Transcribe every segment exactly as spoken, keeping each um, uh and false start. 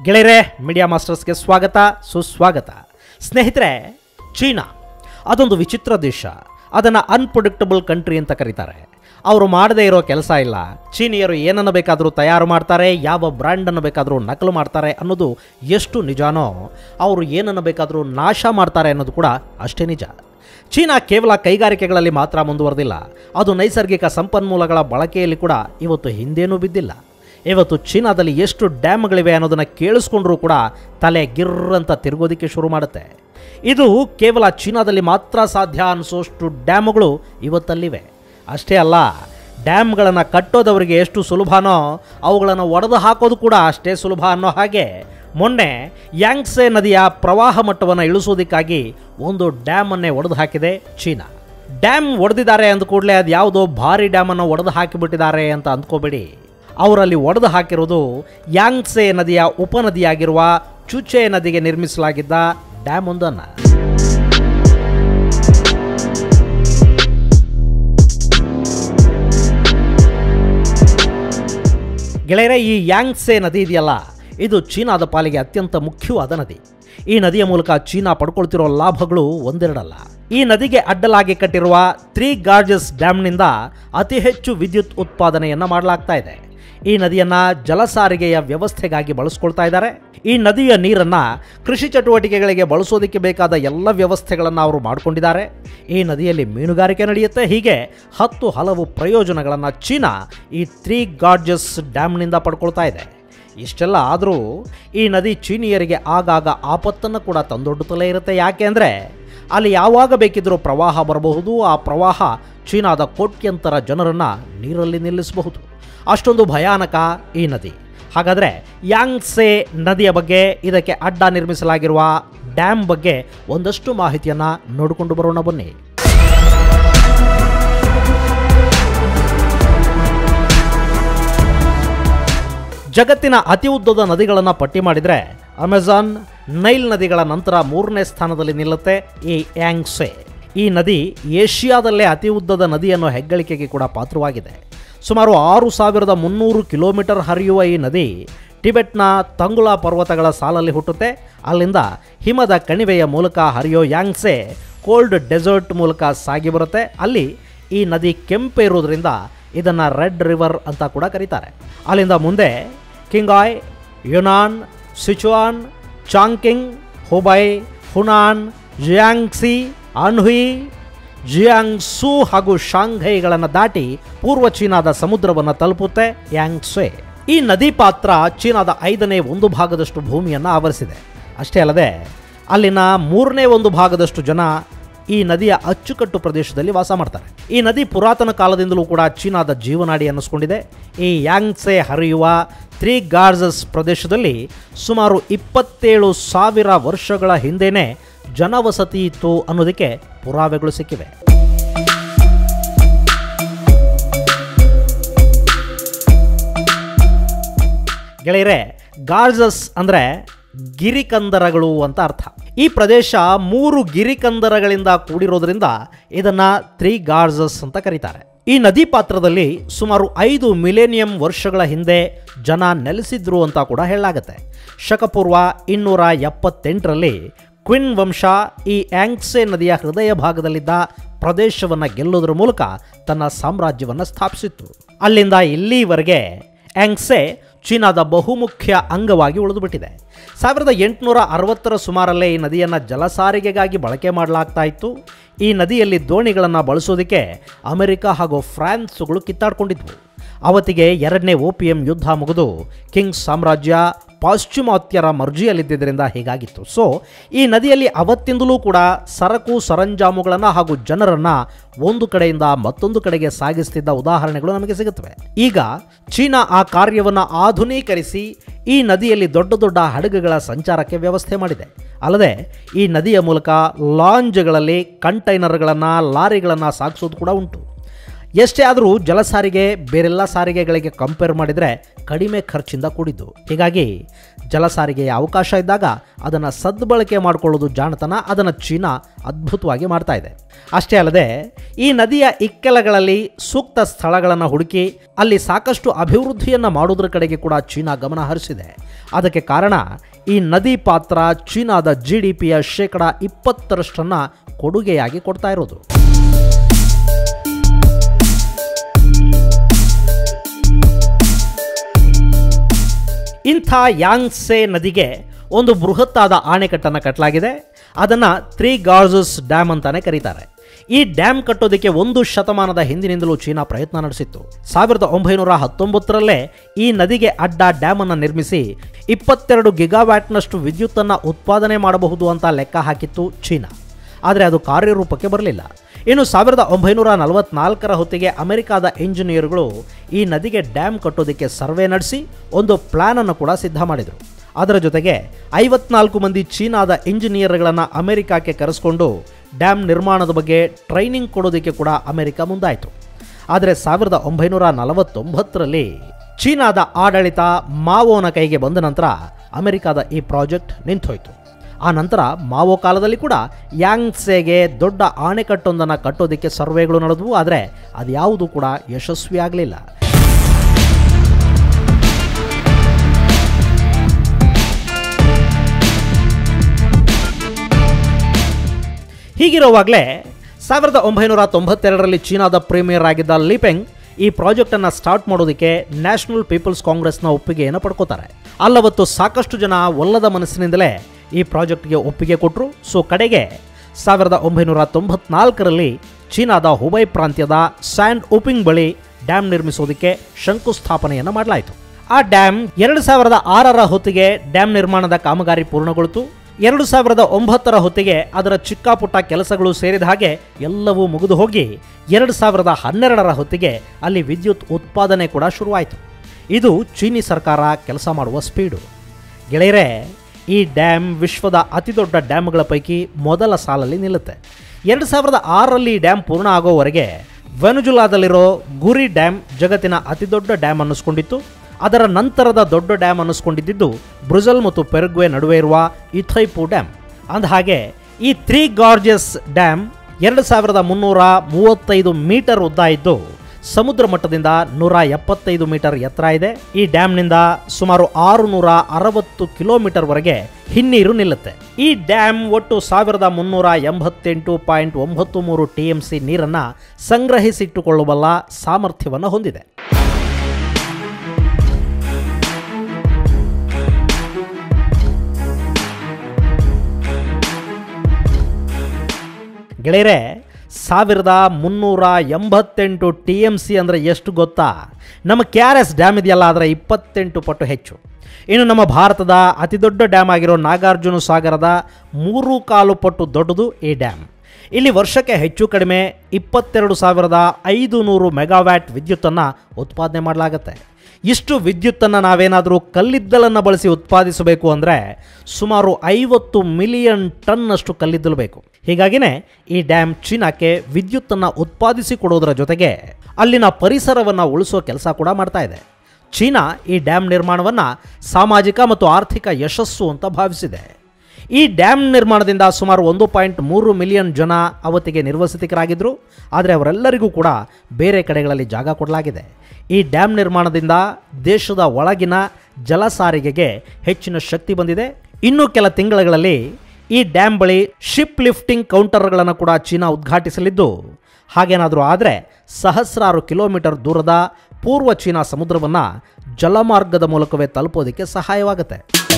ಗೆಳೆಯರೇ, ಮೀಡಿಯಾ ಮಾಸ್ಟರ್ಸ್ಗೆ ಸ್ವಾಗತ ಸುಸ್ವಾಗತ. ಸ್ನೇಹಿತರೆ, ಚೀನಾ ಅದೊಂದು ವಿಚಿತ್ರ ದೇಶ. ಅದನ್ನು ಅನ್ಪ್ರೊಡಿಕ್ಟಬಲ್ ಕಂಟ್ರಿ ಅಂತ ಕರೀತಾರೆ. ಅವರು ಮಾಡದೇ ಇರೋ ಕೆಲಸ ಇಲ್ಲ. ಚೀನಿಯರು ಏನನ್ನು ಬೇಕಾದರೂ ತಯಾರು ಮಾಡ್ತಾರೆ, ಯಾವ ಬ್ರ್ಯಾಂಡನ್ನು ಬೇಕಾದರೂ ನಕಲು ಮಾಡ್ತಾರೆ ಅನ್ನೋದು ಎಷ್ಟು ನಿಜಾನೋ, ಅವರು ಏನನ್ನು ಬೇಕಾದರೂ ನಾಶ ಮಾಡ್ತಾರೆ ಅನ್ನೋದು ಕೂಡ ಅಷ್ಟೇ ನಿಜ. ಚೀನಾ ಕೇವಲ ಕೈಗಾರಿಕೆಗಳಲ್ಲಿ ಮಾತ್ರ ಮುಂದುವರೆದಿಲ್ಲ, ಅದು ನೈಸರ್ಗಿಕ ಸಂಪನ್ಮೂಲಗಳ ಬಳಕೆಯಲ್ಲಿ ಕೂಡ ಇವತ್ತು ಹಿಂದೇನೂ ಬಿದ್ದಿಲ್ಲ. ಇವತ್ತು ಚೀನಾದಲ್ಲಿ ಎಷ್ಟು ಡ್ಯಾಮ್ಗಳಿವೆ ಅನ್ನೋದನ್ನು ಕೇಳಿಸ್ಕೊಂಡ್ರೂ ಕೂಡ ತಲೆ ಗಿರ್ರಂತ ತಿರುಗೋದಕ್ಕೆ ಶುರು ಮಾಡುತ್ತೆ. ಇದು ಕೇವಲ ಚೀನಾದಲ್ಲಿ ಮಾತ್ರ ಸಾಧ್ಯ ಅನಿಸೋಷ್ಟು ಡ್ಯಾಮ್ಗಳು ಇವತ್ತಲ್ಲಿವೆ. ಅಷ್ಟೇ ಅಲ್ಲ, ಡ್ಯಾಮ್ಗಳನ್ನು ಕಟ್ಟೋದವರಿಗೆ ಎಷ್ಟು ಸುಲಭನೋ ಅವುಗಳನ್ನು ಒಡೆದು ಹಾಕೋದು ಕೂಡ ಅಷ್ಟೇ ಸುಲಭ ಅನ್ನೋ ಹಾಗೆ ಮೊನ್ನೆ ಯಾಂಗ್ಸೆ ನದಿಯ ಪ್ರವಾಹ ಮಟ್ಟವನ್ನು ಇಳಿಸೋದಕ್ಕಾಗಿ ಒಂದು ಡ್ಯಾಮನ್ನೇ ಒಡೆದು ಹಾಕಿದೆ ಚೀನಾ. ಡ್ಯಾಮ್ ಒಡೆದಿದ್ದಾರೆ ಅಂದ ಕೂಡಲೇ ಅದು ಯಾವುದೋ ಭಾರಿ ಡ್ಯಾಮನ್ನು ಒಡೆದು ಹಾಕಿಬಿಟ್ಟಿದ್ದಾರೆ ಅಂತ ಅಂದ್ಕೋಬೇಡಿ. ಅವರಲ್ಲಿ ಒಡೆದು ಹಾಕಿರೋದು ಯಾಂಗ್ಸೆ ನದಿಯ ಉಪನದಿಯಾಗಿರುವ ಚುಚೆ ನದಿಗೆ ನಿರ್ಮಿಸಲಾಗಿದ್ದ ಡ್ಯಾಮ್ ಒಂದನ್ನು. ಗೆಳೆಯರೆ, ಈ ಯಾಂಗ್ಸೆ ನದಿ ಇದೆಯಲ್ಲ, ಇದು ಚೀನಾದ ಪಾಲಿಗೆ ಅತ್ಯಂತ ಮುಖ್ಯವಾದ ನದಿ. ಈ ನದಿಯ ಮೂಲಕ ಚೀನಾ ಪಡ್ಕೊಳ್ತಿರೋ ಲಾಭಗಳು ಒಂದೆರಡಲ್ಲ. ಈ ನದಿಗೆ ಅಡ್ಡಲಾಗಿ ಕಟ್ಟಿರುವ ತ್ರೀ ಗಾರ್ಜಸ್ ಡ್ಯಾಮ್ನಿಂದ ಅತಿ ಹೆಚ್ಚು ವಿದ್ಯುತ್ ಉತ್ಪಾದನೆಯನ್ನು ಮಾಡಲಾಗ್ತಾ ಇದೆ. ಈ ನದಿಯನ್ನು ಜಲಸಾರಿಗೆಯ ವ್ಯವಸ್ಥೆಗಾಗಿ ಬಳಸ್ಕೊಳ್ತಾ ಇದ್ದಾರೆ. ಈ ನದಿಯ ನೀರನ್ನು ಕೃಷಿ ಚಟುವಟಿಕೆಗಳಿಗೆ ಬಳಸೋದಕ್ಕೆ ಬೇಕಾದ ಎಲ್ಲ ವ್ಯವಸ್ಥೆಗಳನ್ನು ಅವರು ಮಾಡಿಕೊಂಡಿದ್ದಾರೆ. ಈ ನದಿಯಲ್ಲಿ ಮೀನುಗಾರಿಕೆ ನಡೆಯುತ್ತೆ. ಹೀಗೆ ಹತ್ತು ಹಲವು ಪ್ರಯೋಜನಗಳನ್ನು ಚೀನಾ ಈ ತ್ರೀ ಗಾರ್ಜಸ್ ಡ್ಯಾಮ್ನಿಂದ ಪಡ್ಕೊಳ್ತಾ ಇದೆ. ಇಷ್ಟೆಲ್ಲ ಆದರೂ ಈ ನದಿ ಚೀನಿಯರಿಗೆ ಆಗಾಗ ಆಪತ್ತನ್ನು ಕೂಡ ತಂದೊಡ್ಡುತ್ತಲೇ ಇರುತ್ತೆ. ಯಾಕೆ ಅಂದರೆ ಅಲ್ಲಿ ಯಾವಾಗ ಬೇಕಿದ್ರೂ ಪ್ರವಾಹ ಬರಬಹುದು. ಆ ಪ್ರವಾಹ ಚೀನಾದ ಕೋಟ್ಯಂತರ ಜನರನ್ನು ನೀರಲ್ಲಿ ನಿಲ್ಲಿಸಬಹುದು. ಅಷ್ಟೊಂದು ಭಯಾನಕ ಈ ನದಿ. ಹಾಗಾದರೆ ಯಾಂಗ್ಸೆ ನದಿಯ ಬಗ್ಗೆ, ಇದಕ್ಕೆ ಅಡ್ಡ ನಿರ್ಮಿಸಲಾಗಿರುವ ಡ್ಯಾಮ್ ಬಗ್ಗೆ ಒಂದಷ್ಟು ಮಾಹಿತಿಯನ್ನು ನೋಡಿಕೊಂಡು ಬರೋಣ ಬನ್ನಿ. ಜಗತ್ತಿನ ಅತಿ ಉದ್ದದ ನದಿಗಳನ್ನು ಪಟ್ಟಿ ಮಾಡಿದರೆ ಅಮೆಜಾನ್, ನೈಲ್ ನದಿಗಳ ನಂತರ ಮೂರನೇ ಸ್ಥಾನದಲ್ಲಿ ನಿಲ್ಲುತ್ತೆ ಈ ಯಾಂಗ್ಸೆ. ಈ ನದಿ ಏಷ್ಯಾದಲ್ಲೇ ಅತಿ ಉದ್ದದ ನದಿ ಅನ್ನೋ ಹೆಗ್ಗಳಿಕೆಗೆ ಕೂಡ ಪಾತ್ರವಾಗಿದೆ. ಸುಮಾರು ಆರು ಸಾವಿರದ ಮುನ್ನೂರು ಕಿಲೋಮೀಟರ್ ಹರಿಯುವ ಈ ನದಿ ಟಿಬೆಟ್ನ ತಂಗುಳಾ ಪರ್ವತಗಳ ಸಾಲಲ್ಲಿ ಹುಟ್ಟುತ್ತೆ. ಅಲ್ಲಿಂದ ಹಿಮದ ಕಣಿವೆಯ ಮೂಲಕ ಹರಿಯೋ ಯಾಂಗ್ಸೆ ಕೋಲ್ಡ್ ಡೆಸರ್ಟ್ ಮೂಲಕ ಸಾಗಿ ಬರುತ್ತೆ. ಅಲ್ಲಿ ಈ ನದಿ ಕೆಂಪು ಇರೋದ್ರಿಂದ ಇದನ್ನು ರೆಡ್ ರಿವರ್ ಅಂತ ಕೂಡ ಕರೀತಾರೆ. ಅಲ್ಲಿಂದ ಮುಂದೆ Qinghai, Yunnan, Sichuan, Chongqing, Hubei, Hunan, Jiangxi, Anhui, Jiangsu ಹಾಗೂ ಶಾಂಘೈಗಳನ್ನು ದಾಟಿ ಪೂರ್ವ ಚೀನಾದ ಸಮುದ್ರವನ್ನು ತಲುಪುತ್ತೆ ಯಾಂಗ್ಸೆ. ಈ ನದಿ ಪಾತ್ರ ಚೀನಾದ ಐದನೇ ಒಂದು ಭಾಗದಷ್ಟು ಭೂಮಿಯನ್ನು ಆವರಿಸಿದೆ. ಅಷ್ಟೇ ಅಲ್ಲದೆ ಅಲ್ಲಿನ ಮೂರನೇ ಒಂದು ಭಾಗದಷ್ಟು ಜನ ಈ ನದಿಯ ಅಚ್ಚುಕಟ್ಟು ಪ್ರದೇಶದಲ್ಲಿ ವಾಸ ಮಾಡ್ತಾರೆ. ಈ ನದಿ ಪುರಾತನ ಕಾಲದಿಂದಲೂ ಕೂಡ ಚೀನಾದ ಜೀವನಾಡಿ ಅನ್ನಿಸ್ಕೊಂಡಿದೆ. ಈ ಯಾಂಗ್ಸೆ ಹರಿಯುವ ತ್ರೀ ಗಾರ್ಜಸ್ ಪ್ರದೇಶದಲ್ಲಿ ಸುಮಾರು ಇಪ್ಪತ್ತೇಳು ಸಾವಿರ ವರ್ಷಗಳ ಹಿಂದೆನೇ ಜನವಸತಿ ಇತ್ತು ಅನ್ನೋದಕ್ಕೆ ಪುರಾವೆಗಳು ಸಿಕ್ಕಿವೆ. ಗೆಳೆಯರೆ, ಗಾರ್ಜಸ್ ಅಂದರೆ ಗಿರಿಕಂದರಗಳು ಅಂತ ಅರ್ಥ. ಈ ಪ್ರದೇಶ ಮೂರು ಗಿರಿಕಂದರಗಳಿಂದ ಕೂಡಿರೋದ್ರಿಂದ ಇದನ್ನು ತ್ರೀ ಗಾರ್ಜಸ್ ಅಂತ ಕರೀತಾರೆ. ಈ ನದಿ ಪಾತ್ರದಲ್ಲಿ ಸುಮಾರು ಐದು ಮಿಲೇನಿಯಂ ವರ್ಷಗಳ ಹಿಂದೆ ಜನ ನೆಲೆಸಿದ್ರು ಅಂತ ಕೂಡ ಹೇಳಲಾಗುತ್ತೆ. ಶಕಪೂರ್ವ ಇನ್ನೂರ ಎಪ್ಪತ್ತೆಂಟರಲ್ಲಿ ಕ್ವಿನ್ ವಂಶ ಈ ಯಾಂಗ್ಸೆ ನದಿಯ ಹೃದಯ ಭಾಗದಲ್ಲಿದ್ದ ಪ್ರದೇಶವನ್ನು ಗೆಲ್ಲೋದ್ರ ಮೂಲಕ ತನ್ನ ಸಾಮ್ರಾಜ್ಯವನ್ನು ಸ್ಥಾಪಿಸಿತ್ತು. ಅಲ್ಲಿಂದ ಇಲ್ಲಿವರೆಗೆ ಯಾಂಗ್ಸೆ ಚೀನಾದ ಬಹುಮುಖ್ಯ ಅಂಗವಾಗಿ ಉಳಿದುಬಿಟ್ಟಿದೆ. ಸಾವಿರದ ಎಂಟುನೂರ ಅರವತ್ತರ ಸುಮಾರಲ್ಲೇ ಈ ನದಿಯನ್ನು ಜಲಸಾರಿಗೆಗಾಗಿ ಬಳಕೆ ಮಾಡಲಾಗ್ತಾ ಇತ್ತು. ಈ ನದಿಯಲ್ಲಿ ದೋಣಿಗಳನ್ನು ಬಳಸೋದಕ್ಕೆ ಅಮೆರಿಕ ಹಾಗೂ ಫ್ರಾನ್ಸ್ಗಳು ಕಿತ್ತಾಡ್ಕೊಂಡಿದ್ವು. ಅವತ್ತಿಗೆ ಎರಡನೇ ಓಪಿಯಂ ಯುದ್ಧ ಮುಗಿದು ಕಿಂಗ್ ಸಾಮ್ರಾಜ್ಯ ಪಾಶ್ಚಿಮಾತ್ಯರ ಮರ್ಜಿಯಲ್ಲಿದ್ದರಿಂದ ಹೀಗಾಗಿತ್ತು. ಸೊ ಈ ನದಿಯಲ್ಲಿ ಅವತ್ತಿಂದಲೂ ಕೂಡ ಸರಕು ಸರಂಜಾಮುಗಳನ್ನು ಹಾಗೂ ಜನರನ್ನು ಒಂದು ಕಡೆಯಿಂದ ಮತ್ತೊಂದು ಕಡೆಗೆ ಸಾಗಿಸ್ತಿದ್ದ ಉದಾಹರಣೆಗಳು ನಮಗೆ ಸಿಗುತ್ತವೆ. ಈಗ ಚೀನಾ ಆ ಕಾರ್ಯವನ್ನು ಆಧುನೀಕರಿಸಿ ಈ ನದಿಯಲ್ಲಿ ದೊಡ್ಡ ದೊಡ್ಡ ಹಡಗುಗಳ ಸಂಚಾರಕ್ಕೆ ವ್ಯವಸ್ಥೆ ಮಾಡಿದೆ. ಅಲ್ಲದೆ ಈ ನದಿಯ ಮೂಲಕ ಲಾಂಜ್ಗಳಲ್ಲಿ ಕಂಟೈನರ್ಗಳನ್ನು, ಲಾರಿಗಳನ್ನು ಸಾಗಿಸೋದು ಕೂಡ ಉಂಟು. ಎಷ್ಟೇ ಆದರೂ ಜಲ ಸಾರಿಗೆ ಬೇರೆಲ್ಲ ಸಾರಿಗೆಗಳಿಗೆ ಕಂಪೇರ್ ಮಾಡಿದರೆ ಕಡಿಮೆ ಖರ್ಚಿಂದ ಕೂಡಿದ್ದು. ಹೀಗಾಗಿ ಜಲ ಸಾರಿಗೆಯ ಅವಕಾಶ ಇದ್ದಾಗ ಅದನ್ನು ಸದ್ಬಳಕೆ ಮಾಡಿಕೊಳ್ಳೋದು ಜಾಣತನ. ಅದನ್ನು ಚೀನಾ ಅದ್ಭುತವಾಗಿ ಮಾಡ್ತಾ ಇದೆ. ಅಷ್ಟೇ ಅಲ್ಲದೆ ಈ ನದಿಯ ಇಕ್ಕೆಲಗಳಲ್ಲಿ ಸೂಕ್ತ ಸ್ಥಳಗಳನ್ನು ಹುಡುಕಿ ಅಲ್ಲಿ ಸಾಕಷ್ಟು ಅಭಿವೃದ್ಧಿಯನ್ನು ಮಾಡುವುದರ ಕಡೆಗೆ ಕೂಡ ಚೀನಾ ಗಮನ ಹರಿಸಿದೆ. ಅದಕ್ಕೆ ಕಾರಣ ಈ ನದಿ ಪಾತ್ರ ಚೀನಾದ ಜಿ ಡಿ ಪಿಯ ಶೇಕಡ ಇಪ್ಪತ್ತರಷ್ಟನ್ನು ಕೊಡುಗೆಯಾಗಿ ಕೊಡ್ತಾ ಇರೋದು. ಇಂಥ ಯಾಂಗ್ಸೆ ನದಿಗೆ ಒಂದು ಬೃಹತ್ತಾದ ಆಣೆಕಟ್ಟನ್ನು ಕಟ್ಟಲಾಗಿದೆ. ಅದನ್ನು ತ್ರೀ ಗಾರ್ಜಸ್ ಡ್ಯಾಮ್ ಅಂತಾನೆ ಕರೀತಾರೆ. ಈ ಡ್ಯಾಮ್ ಕಟ್ಟೋದಕ್ಕೆ ಒಂದು ಶತಮಾನದ ಹಿಂದಿನಿಂದಲೂ ಚೀನಾ ಪ್ರಯತ್ನ ನಡೆಸಿತ್ತು. ಸಾವಿರದ ಒಂಬೈನೂರ ಹತ್ತೊಂಬತ್ತರಲ್ಲೇ ಈ ನದಿಗೆ ಅಡ್ಡ ಡ್ಯಾಮ್ ಅನ್ನು ನಿರ್ಮಿಸಿ ಇಪ್ಪತ್ತೆರಡು ಗಿಗಾವ್ಯಾಟ್ನಷ್ಟು ವಿದ್ಯುತ್ತನ್ನು ಉತ್ಪಾದನೆ ಮಾಡಬಹುದು ಅಂತ ಲೆಕ್ಕ ಹಾಕಿತ್ತು ಚೀನಾ. ಆದರೆ ಅದು ಕಾರ್ಯರೂಪಕ್ಕೆ ಬರಲಿಲ್ಲ. ಇನ್ನು ಸಾವಿರದ ಒಂಬೈನೂರ ನಲವತ್ನಾಲ್ಕರ ಹೊತ್ತಿಗೆ ಅಮೆರಿಕಾದ ಇಂಜಿನಿಯರ್ಗಳು ಈ ನದಿಗೆ ಡ್ಯಾಮ್ ಕಟ್ಟೋದಕ್ಕೆ ಸರ್ವೆ ನಡೆಸಿ ಒಂದು ಪ್ಲಾನ್ ಅನ್ನು ಕೂಡ ಸಿದ್ಧ ಮಾಡಿದರು. ಅದರ ಜೊತೆಗೆ ಐವತ್ನಾಲ್ಕು ಮಂದಿ ಚೀನಾದ ಇಂಜಿನಿಯರ್ಗಳನ್ನು ಅಮೆರಿಕಕ್ಕೆ ಕರೆಸಿಕೊಂಡು ಡ್ಯಾಮ್ ನಿರ್ಮಾಣದ ಬಗ್ಗೆ ಟ್ರೈನಿಂಗ್ ಕೊಡೋದಕ್ಕೆ ಕೂಡ ಅಮೆರಿಕ ಮುಂದಾಯಿತು. ಆದರೆ ಸಾವಿರದ ಒಂಬೈನೂರ ನಲವತ್ತೊಂಬತ್ತರಲ್ಲಿ ಚೀನಾದ ಆಡಳಿತ ಮಾವೋನ ಕೈಗೆ ಬಂದ ನಂತರ ಅಮೆರಿಕಾದ ಈ ಪ್ರಾಜೆಕ್ಟ್ ನಿಂತೋಯ್ತು. ಆ ನಂತರ ಮಾವೋ ಕಾಲದಲ್ಲಿ ಕೂಡ ಯಾಂಗ್ಸೆಗೆ ದೊಡ್ಡ ಆಣೆಕಟ್ಟೊಂದನ್ನು ಕಟ್ಟೋದಕ್ಕೆ ಸರ್ವೆಗಳು ನಡೆದವು. ಆದರೆ ಅದ್ಯಾವುದೂ ಕೂಡ ಯಶಸ್ವಿಯಾಗಲಿಲ್ಲ. ಹೀಗಿರುವಾಗಲೇ ಸಾವಿರದ ಒಂಬೈನೂರ ತೊಂಬತ್ತೆರಡರಲ್ಲಿ ಚೀನಾದ ಪ್ರೀಮಿಯರ್ ಆಗಿದ್ದ ಲಿಪೆಂಗ್ ಈ ಪ್ರಾಜೆಕ್ಟನ್ನು ಸ್ಟಾರ್ಟ್ ಮಾಡೋದಕ್ಕೆ ನ್ಯಾಷನಲ್ ಪೀಪಲ್ಸ್ ಕಾಂಗ್ರೆಸ್ನ ಒಪ್ಪಿಗೆಯನ್ನು ಪಡ್ಕೋತಾರೆ. ಅಲ್ಲವತ್ತು ಸಾಕಷ್ಟು ಜನ ಒಲ್ಲದ ಮನಸ್ಸಿನಿಂದಲೇ ಈ ಪ್ರಾಜೆಕ್ಟ್ಗೆ ಒಪ್ಪಿಗೆ ಕೊಟ್ಟರು. ಸೊ ಕಡೆಗೆ ಸಾವಿರದ ಒಂಬೈನೂರ ತೊಂಬತ್ನಾಲ್ಕರಲ್ಲಿ ಚೀನಾದ ಹುಬೈ ಪ್ರಾಂತ್ಯದ ಸ್ಯಾಂಡ್ ಉಪಿಂಗ್ ಬಳಿ ಡ್ಯಾಮ್ ನಿರ್ಮಿಸೋದಕ್ಕೆ ಶಂಕುಸ್ಥಾಪನೆಯನ್ನು ಮಾಡಲಾಯಿತು. ಆ ಡ್ಯಾಮ್ ಎರಡು ಸಾವಿರದ ಆರರ ಹೊತ್ತಿಗೆ ಡ್ಯಾಮ್ ನಿರ್ಮಾಣದ ಕಾಮಗಾರಿ ಪೂರ್ಣಗೊಳಿತು. ಎರಡು ಸಾವಿರದ ಒಂಬತ್ತರ ಹೊತ್ತಿಗೆ ಅದರ ಚಿಕ್ಕಾಪುಟ್ಟ ಕೆಲಸಗಳು ಸೇರಿದ ಹಾಗೆ ಎಲ್ಲವೂ ಮುಗಿದು ಹೋಗಿ ಎರಡು ಸಾವಿರದ ಹನ್ನೆರಡರ ಹೊತ್ತಿಗೆ ಅಲ್ಲಿ ವಿದ್ಯುತ್ ಉತ್ಪಾದನೆ ಕೂಡ ಶುರುವಾಯಿತು. ಇದು ಚೀನಿ ಸರ್ಕಾರ ಕೆಲಸ ಮಾಡುವ ಸ್ಪೀಡು. ಗೆಳೆಯರೇ, ಈ ಡ್ಯಾಮ್ ವಿಶ್ವದ ಅತಿದೊಡ್ಡ ಡ್ಯಾಮ್ಗಳ ಪೈಕಿ ಮೊದಲ ಸಾಲಲ್ಲಿ ನಿಲ್ಲುತ್ತೆ. ಎರಡು ಸಾವಿರದ ಆರರಲ್ಲಿ ಈ ಡ್ಯಾಮ್ ಪೂರ್ಣ ಆಗೋವರೆಗೆ ವೆನುಜುಲಾದಲ್ಲಿರೋ ಗುರಿ ಡ್ಯಾಮ್ ಜಗತ್ತಿನ ಅತಿದೊಡ್ಡ ಡ್ಯಾಮ್ ಅನ್ನಿಸ್ಕೊಂಡಿತ್ತು. ಅದರ ನಂತರದ ದೊಡ್ಡ ಡ್ಯಾಮ್ ಅನ್ನಿಸ್ಕೊಂಡಿದ್ದು ಬ್ರುಜಲ್ ಮತ್ತು ಪೆರುಗ್ವೆ ನಡುವೆ ಇರುವ ಇಥೈಪು ಡ್ಯಾಮ್. ಅಂದಹಾಗೆ ಈ ತ್ರೀ ಗಾರ್ಜಸ್ ಡ್ಯಾಮ್ ಎರಡು ಸಾವಿರದ ಮುನ್ನೂರ ಮೂವತ್ತೈದು ಮೀಟರ್ ಉದ್ದ ಇದ್ದು ಸಮುದ್ರ ಮಟ್ಟದಿಂದ ನೂರ ಎಪ್ಪತ್ತೈದು ಮೀಟರ್ ಎತ್ತರ ಇದೆ. ಈ ಡ್ಯಾಮ್ನಿಂದ ಸುಮಾರು ಆರು ನೂರ ಅರವತ್ತು ಕಿಲೋಮೀಟರ್ವರೆಗೆ ಹಿನ್ನೀರು ನಿಲ್ಲುತ್ತೆ. ಈ ಡ್ಯಾಮ್ ಒಟ್ಟು ಸಾವಿರದ ಮುನ್ನೂರ ಎಂಬತ್ತೆಂಟು ಪಾಯಿಂಟ್ ಒಂಬತ್ತು ಮೂರು ಟಿ ಎಂ ಸಿ ನೀರನ್ನು ಸಂಗ್ರಹಿಸಿಟ್ಟುಕೊಳ್ಳಬಲ್ಲ ಸಾಮರ್ಥ್ಯವನ್ನು ಹೊಂದಿದೆ. ಗೆಳೆಯರೆ, ಸಾವಿರದ ಮುನ್ನೂರ ಎಂಬತ್ತೆಂಟು ಟಿ ಎಮ್ ಸಿ ಅಂದರೆ ಎಷ್ಟು ಗೊತ್ತಾ? ನಮ್ಮ ಕೆ ಆರ್ ಎಸ್ ಡ್ಯಾಮ್ ಇದೆಯಲ್ಲ ಅದರ ಇಪ್ಪತ್ತೆಂಟು ಪಟ್ಟು ಹೆಚ್ಚು. ಇನ್ನು ನಮ್ಮ ಭಾರತದ ಅತಿ ದೊಡ್ಡ ಡ್ಯಾಮ್ ಆಗಿರೋ ನಾಗಾರ್ಜುನ ಸಾಗರದ ಮೂರು ಕಾಲು ಪಟ್ಟು ದೊಡ್ಡದು ಈ ಡ್ಯಾಮ್. ಇಲ್ಲಿ ವರ್ಷಕ್ಕೆ ಹೆಚ್ಚು ಕಡಿಮೆ ಇಪ್ಪತ್ತೆರಡು ಸಾವಿರದ ಐದು ನೂರು ಮೆಗಾವ್ಯಾಟ್ ವಿದ್ಯುತ್ತನ್ನು ಉತ್ಪಾದನೆ ಮಾಡಲಾಗುತ್ತೆ. ಇಷ್ಟು ವಿದ್ಯುತ್ತನ್ನು ನಾವೇನಾದರೂ ಕಲ್ಲಿದ್ದಲನ್ನು ಬಳಸಿ ಉತ್ಪಾದಿಸಬೇಕು ಅಂದರೆ ಸುಮಾರು ಐವತ್ತು ಮಿಲಿಯನ್ ಟನ್ನಷ್ಟು ಕಲ್ಲಿದ್ದಲು ಬೇಕು. ಹೀಗಾಗಿನೇ ಈ ಡ್ಯಾಮ್ ಚೀನಾಕ್ಕೆ ವಿದ್ಯುತ್ತನ್ನು ಉತ್ಪಾದಿಸಿ ಕೊಡೋದರ ಜೊತೆಗೆ ಅಲ್ಲಿನ ಪರಿಸರವನ್ನು ಉಳಿಸೋ ಕೆಲಸ ಕೂಡ ಮಾಡ್ತಾ ಇದೆ. ಚೀನಾ ಈ ಡ್ಯಾಮ್ ನಿರ್ಮಾಣವನ್ನು ಸಾಮಾಜಿಕ ಮತ್ತು ಆರ್ಥಿಕ ಯಶಸ್ಸು ಅಂತ ಭಾವಿಸಿದೆ. ಈ ಡ್ಯಾಮ್ ನಿರ್ಮಾಣದಿಂದ ಸುಮಾರು ಒಂದು ಪಾಯಿಂಟ್ ಮೂರು ಮಿಲಿಯನ್ ಜನ ಅವತ್ತಿಗೆ ನಿರ್ವಸತಿಕರಾಗಿದ್ದರು. ಆದರೆ ಅವರೆಲ್ಲರಿಗೂ ಕೂಡ ಬೇರೆ ಕಡೆಗಳಲ್ಲಿ ಜಾಗ ಕೊಡಲಾಗಿದೆ. ಈ ಡ್ಯಾಮ್ ನಿರ್ಮಾಣದಿಂದ ದೇಶದ ಒಳಗಿನ ಜಲ ಸಾರಿಗೆಗೆ ಹೆಚ್ಚಿನ ಶಕ್ತಿ ಬಂದಿದೆ. ಇನ್ನು ಕೆಲ ತಿಂಗಳುಗಳಲ್ಲಿ ಈ ಡ್ಯಾಮ್ ಬಳಿ ಶಿಪ್ ಲಿಫ್ಟಿಂಗ್ ಕೌಂಟರ್ಗಳನ್ನು ಕೂಡ ಚೀನಾ ಉದ್ಘಾಟಿಸಲಿದ್ದು, ಹಾಗೇನಾದರೂ ಆದರೆ ಸಹಸ್ರಾರು ಕಿಲೋಮೀಟರ್ ದೂರದ ಪೂರ್ವ ಚೀನಾ ಸಮುದ್ರವನ್ನು ಜಲಮಾರ್ಗದ ಮೂಲಕವೇ ತಲುಪೋದಕ್ಕೆ ಸಹಾಯವಾಗುತ್ತೆ.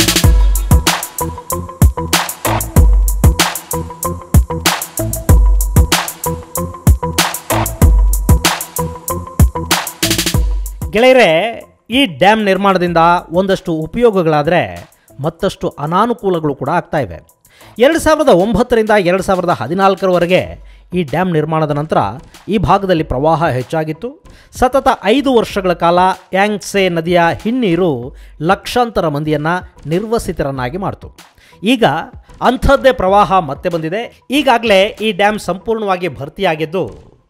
ಗೆಳೆಯರೇ, ಈ ಡ್ಯಾಮ್ ನಿರ್ಮಾಣದಿಂದ ಒಂದಷ್ಟು ಉಪಯೋಗಗಳಾದರೆ ಮತ್ತಷ್ಟು ಅನಾನುಕೂಲಗಳು ಕೂಡ ಆಗ್ತಾ ಇವೆ. ಎರಡು ಸಾವಿರದ ಒಂಬತ್ತರಿಂದ ಎರಡು ಸಾವಿರದ ಹದಿನಾಲ್ಕರವರೆಗೆ ಈ ಡ್ಯಾಮ್ ನಿರ್ಮಾಣದ ನಂತರ ಈ ಭಾಗದಲ್ಲಿ ಪ್ರವಾಹ ಹೆಚ್ಚಾಗಿತ್ತು. ಸತತ ಐದು ವರ್ಷಗಳ ಕಾಲ ಯಾಂಗ್ಸೆ ನದಿಯ ಹಿನ್ನೀರು ಲಕ್ಷಾಂತರ ಮಂದಿಯನ್ನು ನಿರ್ವಸಿತರನ್ನಾಗಿ ಮಾಡಿತು. ಈಗ ಅಂಥದ್ದೇ ಪ್ರವಾಹ ಮತ್ತೆ ಬಂದಿದೆ. ಈಗಾಗಲೇ ಈ ಡ್ಯಾಮ್ ಸಂಪೂರ್ಣವಾಗಿ ಭರ್ತಿಯಾಗಿದ್ದು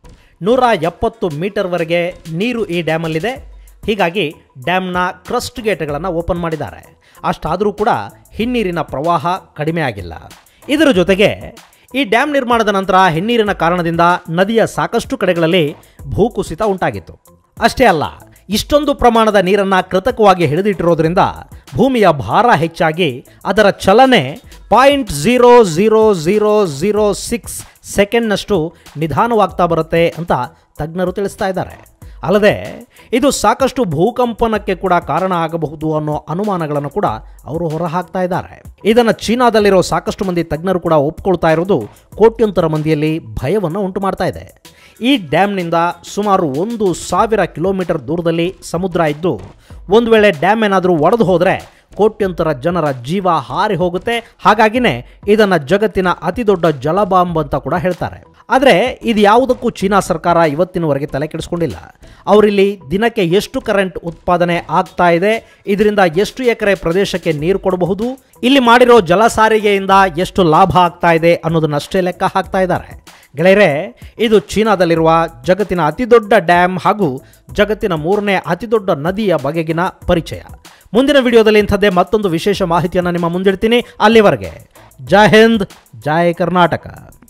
ನೂರ ಎಪ್ಪತ್ತು ಮೀಟರ್ವರೆಗೆ ನೀರು ಈ ಡ್ಯಾಮಲ್ಲಿದೆ. ಹೀಗಾಗಿ ಡ್ಯಾಮ್ನ ಕ್ರಸ್ಟ್ ಗೇಟ್ಗಳನ್ನು ಓಪನ್ ಮಾಡಿದ್ದಾರೆ. ಅಷ್ಟಾದರೂ ಕೂಡ ಹಿನ್ನೀರಿನ ಪ್ರವಾಹ ಕಡಿಮೆ ಆಗಿಲ್ಲ. ಇದರ ಜೊತೆಗೆ ಈ ಡ್ಯಾಮ್ ನಿರ್ಮಾಣದ ನಂತರ ಹಿನ್ನೀರಿನ ಕಾರಣದಿಂದ ನದಿಯ ಸಾಕಷ್ಟು ಕಡೆಗಳಲ್ಲಿ ಭೂಕುಸಿತ ಉಂಟಾಗಿತ್ತು. ಅಷ್ಟೇ ಅಲ್ಲ, ಇಷ್ಟೊಂದು ಪ್ರಮಾಣದ ನೀರನ್ನು ಕೃತಕವಾಗಿ ಹಿಡಿದಿಟ್ಟಿರೋದ್ರಿಂದ ಭೂಮಿಯ ಭಾರ ಹೆಚ್ಚಾಗಿ ಅದರ ಚಲನೆ point zero zero zero zero six ಸೆಕೆಂಡ್ನಷ್ಟು ನಿಧಾನವಾಗ್ತಾ ಬರುತ್ತೆ ಅಂತ ತಜ್ಞರು ತಿಳಿಸ್ತಾ ಇದ್ದಾರೆ. ಅಲ್ಲದೆ ಇದು ಸಾಕಷ್ಟು ಭೂಕಂಪನಕ್ಕೆ ಕೂಡ ಕಾರಣ ಆಗಬಹುದು ಅನ್ನೋ ಅನುಮಾನಗಳನ್ನು ಕೂಡ ಅವರು ಹೊರಹಾಕ್ತಾ ಇದ್ದಾರೆ. ಇದನ್ನು ಚೀನಾದಲ್ಲಿರೋ ಸಾಕಷ್ಟು ಮಂದಿ ತಜ್ಞರು ಕೂಡ ಒಪ್ಕೊಳ್ತಾ ಇರೋದು ಕೋಟ್ಯಂತರ ಮಂದಿಯಲ್ಲಿ ಭಯವನ್ನು ಉಂಟು ಮಾಡ್ತಾ ಇದೆ. ಈ ಡ್ಯಾಮ್ನಿಂದ ಸುಮಾರು ಒಂದು ಸಾವಿರ ಕಿಲೋಮೀಟರ್ ದೂರದಲ್ಲಿ ಸಮುದ್ರ ಇದ್ದು, ಒಂದು ವೇಳೆ ಡ್ಯಾಮ್ ಏನಾದರೂ ಒಡೆದು ಹೋದರೆ ಕೋಟ್ಯಂತರ ಜನರ ಜೀವ ಹಾರಿ ಹೋಗುತ್ತೆ. ಹಾಗಾಗಿನೇ ಇದನ್ನು ಜಗತ್ತಿನ ಅತಿ ದೊಡ್ಡ ಜಲಬಾಂಬ್ ಅಂತ ಕೂಡ ಹೇಳ್ತಾರೆ. ಆದರೆ ಇದು ಯಾವುದಕ್ಕೂ ಚೀನಾ ಸರ್ಕಾರ ಇವತ್ತಿನವರೆಗೆ ತಲೆ ಕೆಡಿಸ್ಕೊಂಡಿಲ್ಲ. ಅವರಿಲ್ಲಿ ದಿನಕ್ಕೆ ಎಷ್ಟು ಕರೆಂಟ್ ಉತ್ಪಾದನೆ ಆಗ್ತಾ ಇದೆ, ಇದರಿಂದ ಎಷ್ಟು ಎಕರೆ ಪ್ರದೇಶಕ್ಕೆ ನೀರು ಕೊಡಬಹುದು, ಇಲ್ಲಿ ಮಾಡಿರೋ ಜಲ ಸಾರಿಗೆಯಿಂದ ಎಷ್ಟು ಲಾಭ ಆಗ್ತಾ ಇದೆ ಅನ್ನೋದನ್ನಷ್ಟೇ ಲೆಕ್ಕ ಹಾಕ್ತಾ ಇದ್ದಾರೆ. ಗೆಳೆಯರೆ, ಇದು ಚೀನಾದಲ್ಲಿರುವ ಜಗತ್ತಿನ ಅತಿ ದೊಡ್ಡ ಡ್ಯಾಮ್ ಹಾಗೂ ಜಗತ್ತಿನ ಮೂರನೇ ಅತಿ ದೊಡ್ಡ ನದಿಯ ಬಗೆಗಿನ ಪರಿಚಯ. ಮುಂದಿನ ವಿಡಿಯೋದಲ್ಲಿ ಇಂಥದ್ದೇ ಮತ್ತೊಂದು ವಿಶೇಷ ಮಾಹಿತಿಯನ್ನು ನಿಮ್ಮ ಮುಂದಿಡ್ತೀನಿ. ಅಲ್ಲಿವರೆಗೆ ಜೈ ಹಿಂದ್, ಜೈ ಕರ್ನಾಟಕ.